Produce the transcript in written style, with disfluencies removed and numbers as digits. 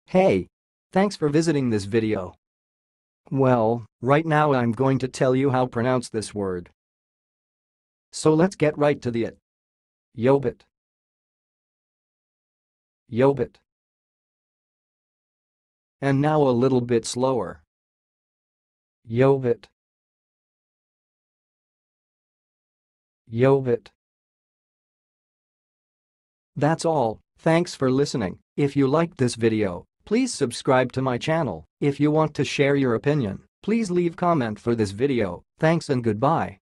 Hey! Thanks for visiting this video. Well, right now I'm going to tell you how to pronounce this word. So let's get right to it. Yobot. Yobot. And now a little bit slower. Yoh-bot. Yoh-bot. That's all. Thanks for listening. If you liked this video, please subscribe to my channel. If you want to share your opinion, please leave comment for this video. Thanks and goodbye.